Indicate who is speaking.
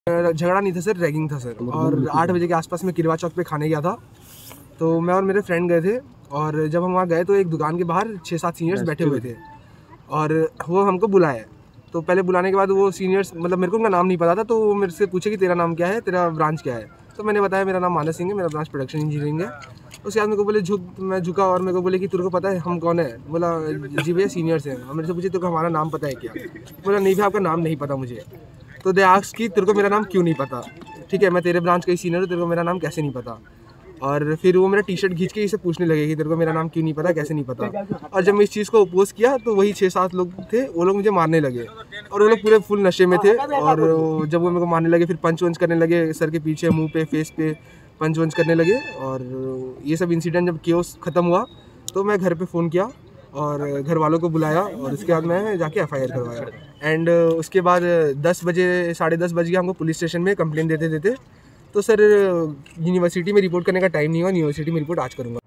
Speaker 1: झगड़ा नहीं था सर, रैगिंग था सर। और 8 बजे के आसपास मैं किरवा चौक पे खाने गया था, तो मैं और मेरे फ्रेंड गए थे। और जब हम वहाँ गए तो एक दुकान के बाहर 6-7 सीनियर्स बैठे हुए थे और वो हमको बुलाए। तो पहले बुलाने के बाद वो सीनियर्स, मतलब मेरे को उनका नाम नहीं पता था, तो वो मेरे से पूछे कि तेरा नाम क्या है, तेरा ब्रांच क्या है। तो मैंने बताया मेरा नाम मानस सिंह है, मेरा ब्रांच प्रोडक्शन इंजीनियरिंग है। उसके बाद मेरे को बोले मैं झुका और मेरे को बोले कि तेरे को पता है हम कौन है। बोला जी भैया सीनियर्स हैं। और मेरे से पूछे तेरे को हमारा नाम पता है क्या। बोला नहीं भैया आपका नाम नहीं पता मुझे। तो दे आस्क कि तेरे को मेरा नाम क्यों नहीं पता। ठीक है, मैं तेरे ब्रांच का ही सीनियर हूँ, तेरे को मेरा नाम कैसे नहीं पता। और फिर वो मेरा टी शर्ट खींच के इसे पूछने लगे कि तेरे को मेरा नाम क्यों नहीं पता, कैसे नहीं पता। और जब मैं इस चीज़ को अपोज किया तो वही 6-7 लोग थे, वो लोग मुझे मारने लगे। और वो लोग पूरे फुल नशे में थे। और जब वो मेरे को मारने लगे फिर पंच वंच करने लगे, सर के पीछे, मुंह पे, फेस पे पंच वंच करने लगे। और ये सब इंसिडेंट जब केओस ख़त्म हुआ तो मैं घर पे फ़ोन किया और घर वालों को बुलाया और उसके बाद मैं जाके FIR करवाया। एंड उसके बाद 10 बजे, 10:30 बज गया हमको पुलिस स्टेशन में कंप्लेंट देते देते। तो सर यूनिवर्सिटी में रिपोर्ट करने का टाइम नहीं हुआ, यूनिवर्सिटी में रिपोर्ट आज करूँगा।